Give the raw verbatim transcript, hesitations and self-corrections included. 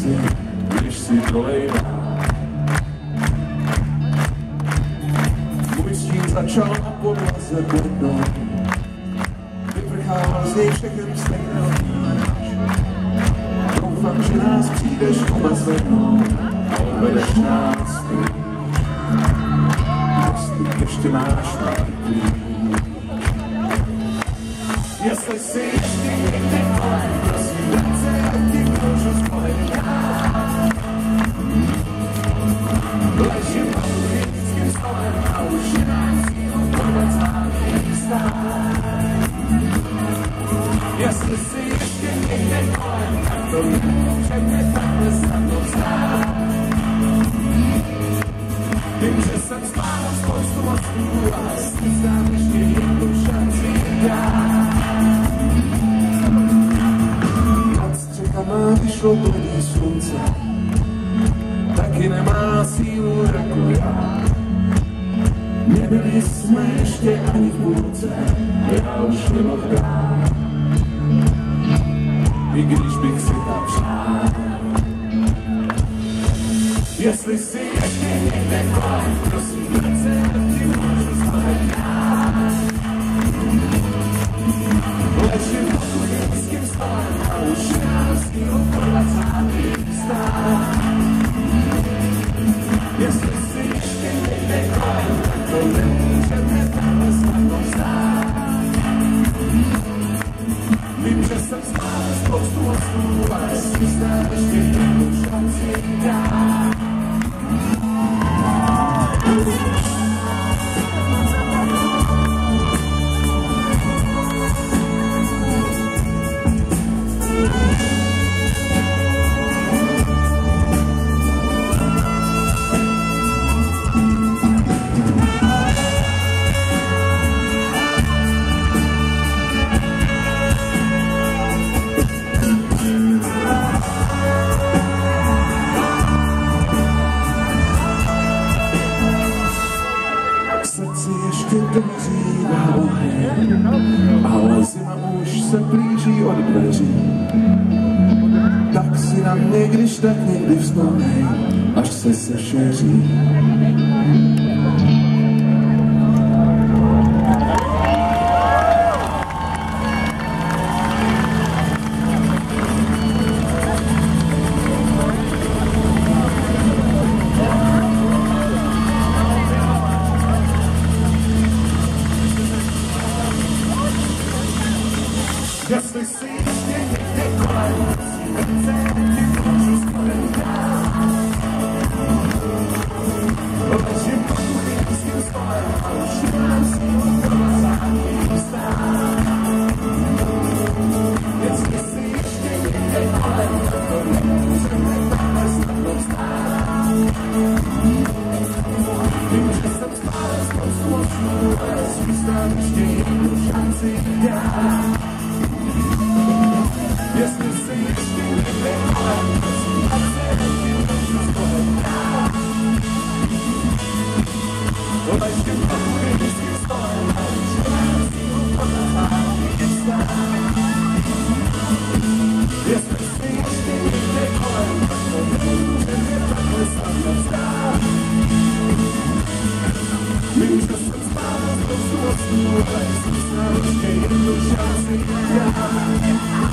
si, když si kolejná. Můj stín začal na podlaze bednou, vyprchával z něj všechny stejné. Doufám, že nás přijdeš umazlenou a odvedeš nás pryč. Jestli ještě máš takový, jestli si ještě někde kolem, prosím, dám se, ať ti můžu spolehat. Ležím pod chemickým stolem a už nemám sílu podvat zvláštní stát. Jestli si ještě někde kolem, tak to nemůže mě takhle snadno vzdát. Vím, že jsem spálil spoustu mostů, ale snad dám ještě jednu šanci dát. Nad střechama vyšlo bledý slunce, taky nemá sílu jako já. Nebyli jsme ještě ani v půlce, já už nemohl dát, i když bych si tam přál. Jestli si ještě někde kolem, prosím, ať se ti můžu spolehat. Ležím pod chemickým stolem a už nemám sílu podvat zvláštní stát. Jestli si ještě někde kolem, tak to nemůže mě takhle snadno vzdát. Vím, že jsem spálil spoustu mostů, ale si snad ještě jednu šanci dát. Dohřívá oheň, ale zima už se blíží od dveří. Tak si na mě, když tak někdy vzpomeň, až se sešeří. Jestli si ještě někde kolem, prosím, se ti můžu spolehat. Ležím pod chemickým stolem a už nemám sílu podvat zvláštní stát. Jestli si ještě někde kolem, tak to nemůže mě takhle snadno vzdát. Vím, že jsem spálil spoustu mostů, ale si snad ještě jednu šanci dát. Jestli si ještě někde kolem, prosím, ať se ti můžu spolehat. Ležím pod chemickým stolem a už nemám sílu podvat zvláštní stát. Jestli si ještě někde kolem, tak to nemůže mě takhle snadno vzdát. Vím, že jsem spálil spoustu mostů, ale si snad ještě jednu šanci dát.